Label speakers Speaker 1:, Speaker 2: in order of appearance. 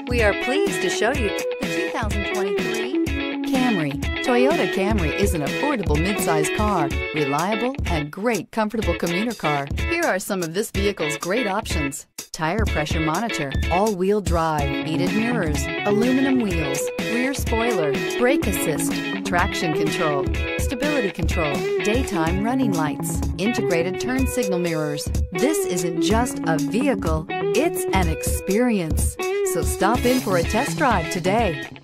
Speaker 1: We are pleased to show you the 2023 Camry. Toyota Camry is an affordable midsize car, reliable and great comfortable commuter car. Here are some of this vehicle's great options: tire pressure monitor, all-wheel drive, heated mirrors, aluminum wheels, rear spoiler, brake assist, traction control, stability control, daytime running lights, integrated turn signal mirrors. This isn't just a vehicle, it's an experience. So stop in for a test drive today.